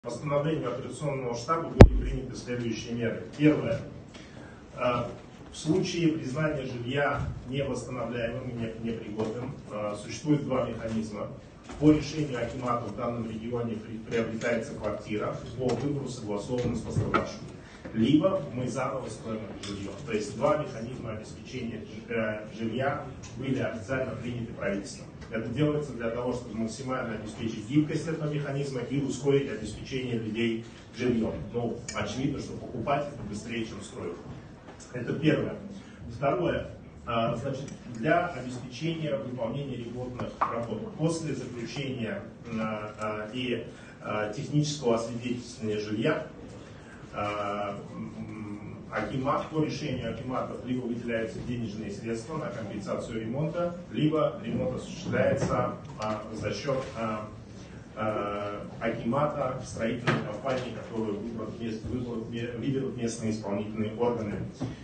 Постановлением операционного штаба были приняты следующие меры. Первое. В случае признания жилья невосстановляемым и непригодным существует два механизма. По решению акимата в данном регионе приобретается квартира по выбору, согласованному с пострадавшим. Либо мы заново строим это жилье. То есть два механизма обеспечения жилья были официально приняты правительством. Это делается для того, чтобы максимально обеспечить гибкость этого механизма и ускорить обеспечение людей жильем. Ну, очевидно, что покупать это быстрее, чем строить. Это первое. Второе. Значит, для обеспечения выполнения ремонтных работ после заключения и технического освидетельствования жилья акимат, по решению акиматов либо выделяются денежные средства на компенсацию ремонта, либо ремонт осуществляется за счет акимата строительной компании, которую выберут местные исполнительные органы.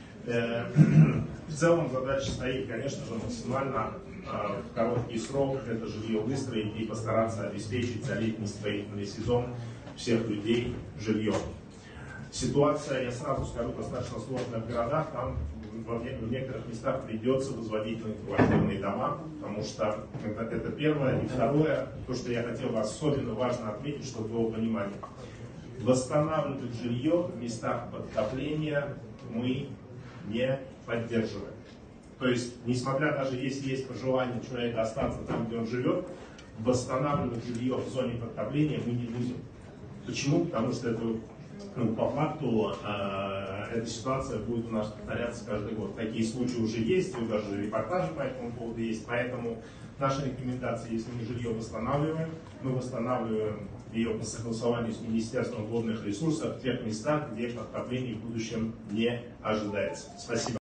В целом задача стоит, конечно же, максимально в короткий срок это жилье выстроить и постараться обеспечить за летний строительный сезон всех людей жильем. Ситуация, я сразу скажу, достаточно сложная в городах. Там в некоторых местах придется возводить многоквартирные дома, потому что это первое. И второе, то, что я хотел особенно важно отметить, чтобы было понимание. Восстанавливать жилье в местах подтопления мы не поддерживаем. То есть, несмотря даже если есть пожелание человека остаться там, где он живет, восстанавливать жилье в зоне подтопления мы не будем. Почему? Потому что это, по факту эта ситуация будет у нас повторяться каждый год. Такие случаи уже есть, и даже репортажи по этому поводу есть. Поэтому наша рекомендация, если мы жилье восстанавливаем, мы восстанавливаем ее по согласованию с Министерством водных ресурсов в тех местах, где подтопление в будущем не ожидается. Спасибо.